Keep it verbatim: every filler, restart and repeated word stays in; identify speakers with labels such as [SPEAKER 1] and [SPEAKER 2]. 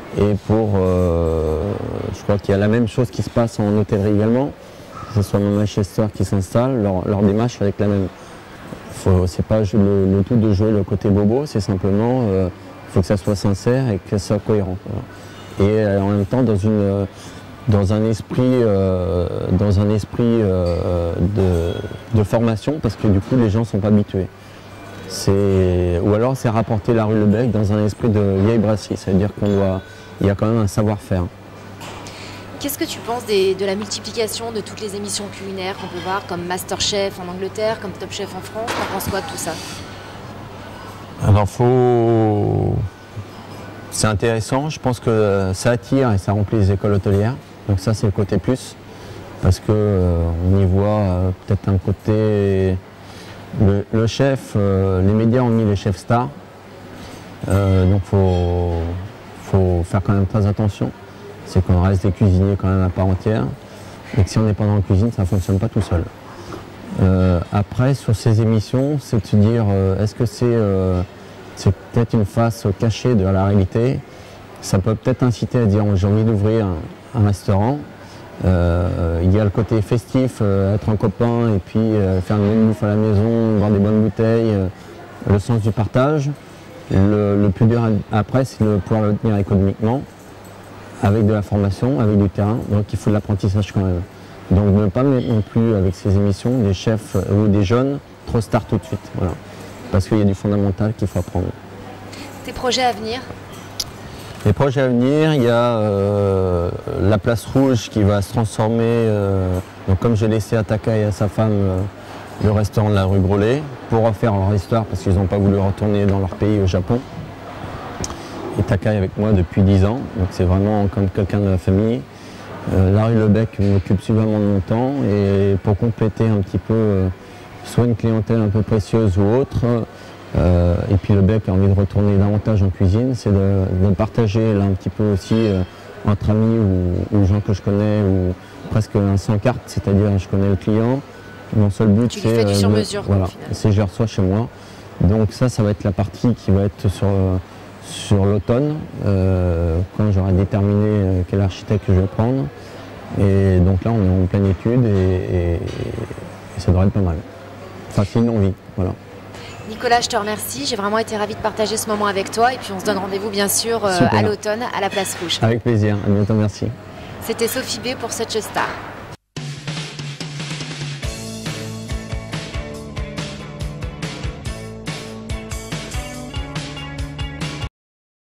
[SPEAKER 1] Et pour, euh, je crois qu'il y a la même chose qui se passe en hôtellerie également, que ce soit Manchester qui s'installe, leur, leur démarche avec la même. C'est pas le, le tout de jouer le côté bobo, c'est simplement, il euh, faut que ça soit sincère et que ça soit cohérent. Voilà. Et euh, en même temps dans, une, dans un esprit, euh, dans un esprit euh, de, de formation, parce que du coup les gens ne sont pas habitués. Ou alors c'est rapporter la rue Lebec dans un esprit de vieille brasserie, c'est-à-dire qu'on doit, il y a quand même un savoir-faire.
[SPEAKER 2] Qu'est-ce que tu penses des, de la multiplication de toutes les émissions culinaires qu'on peut voir, comme MasterChef en Angleterre, comme Top Chef en France? T'en penses quoi de tout ça?
[SPEAKER 1] Alors faut... c'est intéressant, je pense que ça attire et ça remplit les écoles hôtelières, donc ça c'est le côté plus, parce qu'on euh, y voit euh, peut-être un côté... Le, le chef, euh, les médias ont mis les chefs stars, euh, donc il faut, faut faire quand même très attention. C'est qu'on reste des cuisiniers quand même à part entière, et que si on n'est pas dans la cuisine, ça ne fonctionne pas tout seul. Euh, après, sur ces émissions, c'est de se dire, euh, est-ce que c'est euh, peut-être une face cachée de la réalité? Ça peut peut-être inciter à dire, j'ai envie d'ouvrir un, un restaurant. Euh, il y a le côté festif, euh, être en copain et puis euh, faire une bonne bouffe à la maison, boire des bonnes bouteilles, euh, le sens du partage. Le, le plus dur après, c'est de pouvoir le tenir économiquement, avec de la formation, avec du terrain, donc il faut de l'apprentissage quand même. Donc ne pas mettre non plus avec ces émissions des chefs ou des jeunes trop stars tout de suite, voilà. Parce qu'il y a du fondamental qu'il faut apprendre.
[SPEAKER 2] Tes projets à venir?
[SPEAKER 1] Les projets à venir, il y a euh, la Place Rouge qui va se transformer, euh, donc comme j'ai laissé à Taka et à sa femme euh, le restaurant de la rue Grolet, pour refaire leur histoire parce qu'ils n'ont pas voulu retourner dans leur pays au Japon. Et Taka est avec moi depuis dix ans, donc c'est vraiment comme quelqu'un de la famille. Euh, la rue Lebec m'occupe suffisamment de mon temps et pour compléter un petit peu euh, soit une clientèle un peu précieuse ou autre, Euh, et puis le bec a envie de retourner davantage en cuisine, c'est de, de partager là un petit peu aussi euh, entre amis ou, ou gens que je connais, ou presque un sans carte, c'est-à-dire je connais le client. Mon seul but c'est
[SPEAKER 2] fais du sur mesure,
[SPEAKER 1] voilà, c'est je reçois chez moi. Donc ça, ça va être la partie qui va être sur, sur l'automne, euh, quand j'aurai déterminé euh, quel architecte je vais prendre. Et donc là on est en pleine étude et, et, et ça devrait être pas mal. Enfin c'est une envie, voilà.
[SPEAKER 2] Nicolas, je te remercie. J'ai vraiment été ravie de partager ce moment avec toi. Et puis on se donne rendez-vous bien sûr euh, à l'automne à la Place Rouge.
[SPEAKER 1] Avec plaisir. À bientôt, merci.
[SPEAKER 2] C'était Sophie B pour Such a Star.